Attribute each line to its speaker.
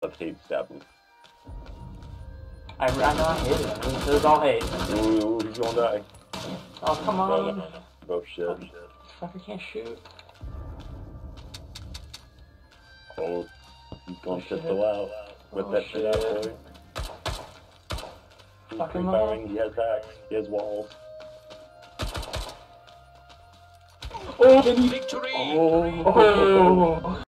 Speaker 1: hate stab him.
Speaker 2: I know I hate it. This is all hate.
Speaker 1: Ooh, he's gonna die.
Speaker 2: Oh, come on.
Speaker 1: No. Oh shit.
Speaker 2: Fucker can't shoot.
Speaker 1: Oh, he's gonna pistol out. Whip that shit out, boy. He's pre-firing, he has hacks, he has walls.
Speaker 2: Oh,
Speaker 3: Victory!
Speaker 2: oh.